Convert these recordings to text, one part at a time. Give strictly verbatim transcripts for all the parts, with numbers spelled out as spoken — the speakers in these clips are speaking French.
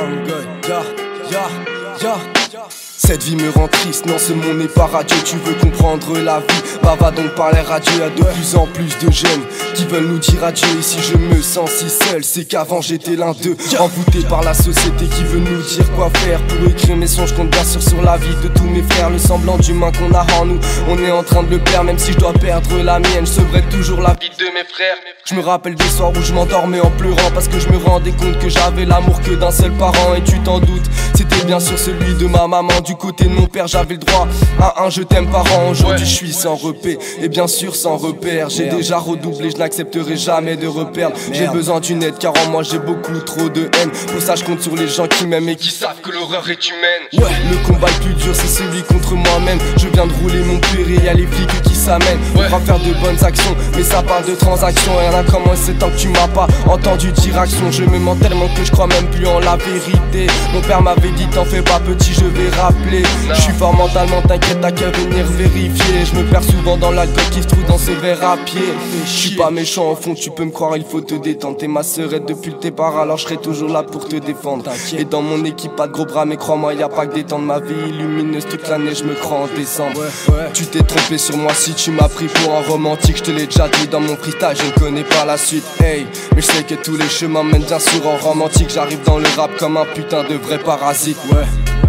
Sound good, yeah, yeah, yeah. Cette vie me rend triste, non ce monde n'est pas radieux. Tu veux comprendre la vie, bah va donc parler radio. Y'a de plus en plus de jeunes qui veulent nous dire adieu. Et si je me sens si seul, c'est qu'avant j'étais l'un d'eux, envoûté par la société qui veut nous dire quoi faire. Pour écrire mes sons, je compte bien sûr sur la vie de tous mes frères. Le semblant d'humain qu'on a en nous, on est en train de le perdre. Même si je dois perdre la mienne, je sauverai toujours la vie de mes frères. Je me rappelle des soirs où je m'endormais en pleurant, parce que je me rendais compte que j'avais l'amour que d'un seul parent. Et tu t'en doutes, c'était bien sûr celui de ma maman. Du côté de mon père, j'avais le droit à un je t'aime par an. Aujourd'hui je suis sans repère, et bien sûr sans repère. J'ai déjà redoublé, je n'accepterai jamais de reperdre. J'ai besoin d'une aide car en moi j'ai beaucoup trop de haine. Pour ça je compte sur les gens qui m'aiment et qui savent que l'horreur est humaine. Ouais, le combat le plus dur c'est celui contre moi-même. Je viens de rouler mon pur et y'a les flics qui s'amènent. On va faire de bonnes actions, mais ça parle de transactions. Rien à commencer tant que tu m'as pas entendu dire action. Je me mens tellement que je crois même plus en la vérité. Mon père m'avait dit t'en fais pas petit, je vais rappeler. Je suis fort mentalement, t'inquiète, t'as qu'à venir vérifier. Je me perds souvent dans l'alcool qui se trouve dans ce verre à pied. Je suis pas méchant au fond, tu peux me croire, il faut te détendre. T'es ma sœurette depuis le départ, alors je serai toujours là pour te défendre. Et dans mon équipe, pas de gros bras, mais crois-moi, y a pas que des temps de ma vie lumineuse toute l'année, je me crois en décembre. Tu t'es trompé sur moi si tu m'as pris pour un romantique. Je te l'ai déjà dit dans mon freestyle, je ne connais pas la suite. Hey, mais je sais que tous les chemins mènent bien sûr en romantique. J'arrive dans le rap comme un putain de vrai parasite. Ouais.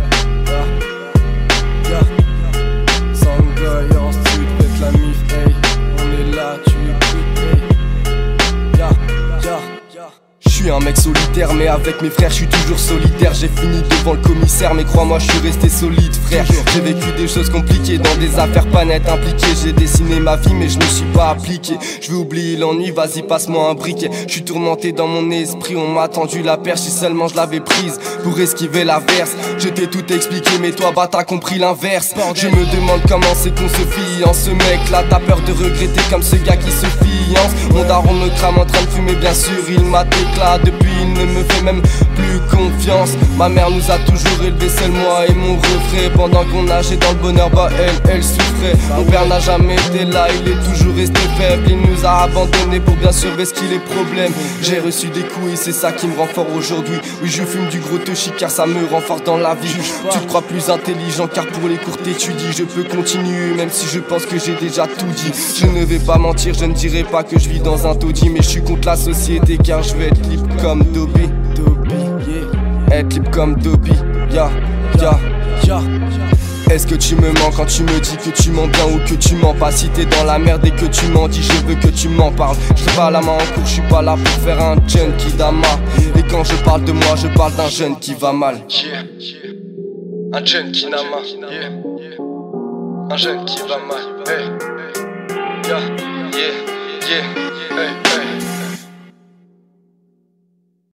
Je suis un mec solitaire mais avec mes frères je suis toujours solidaire. J'ai fini devant le commissaire mais crois-moi je suis resté solide frère. J'ai vécu des choses compliquées dans des affaires pas nettes impliquées. J'ai dessiné ma vie mais je ne suis pas appliqué. Je veux oublier l'ennui, vas-y passe-moi un briquet. Je suis tourmenté dans mon esprit, on m'a tendu la perche. Si seulement je l'avais prise pour esquiver l'averse. Je t'ai tout expliqué mais toi bah t'as compris l'inverse. Je me demande comment c'est qu'on se fiance. Ce mec là t'as peur de regretter comme ce gars qui se fiance. Mon daron me crame en train de fumer bien sûr il m'a déclaré. Depuis il ne me fait même plus confiance. Ma mère nous a toujours élevés, seul moi et mon refrain. Pendant qu'on nageait dans le bonheur, bah elle, elle souffrait. Mon père n'a jamais été là, il est toujours resté faible. Il nous a abandonnés pour bien sûr ce qu'il est problème. J'ai reçu des coups et c'est ça qui me rend fort aujourd'hui. Oui je fume du gros touchy car ça me renforce dans la vie. Tu te crois plus intelligent car pour les courtes études je peux continuer même si je pense que j'ai déjà tout dit. Je ne vais pas mentir, je ne dirai pas que je vis dans un taudis. Mais je suis contre la société car je veux être libre comme Dobby, Dobby, yeah. Être libre comme Dobby, ya, ya, ya. Est-ce que tu me mens quand tu me dis que tu mens bien ou que tu mens pas? Si t'es dans la merde et que tu m'en dis, je veux que tu m'en parles. Je fais pas la main en cours, je suis pas là pour faire un junkie d'ama. Et quand je parle de moi, je parle d'un jeune qui va mal. Yeah, yeah. Un junkie d'ama, yeah, yeah. Un jeune qui va mal, hey, yeah, yeah, yeah.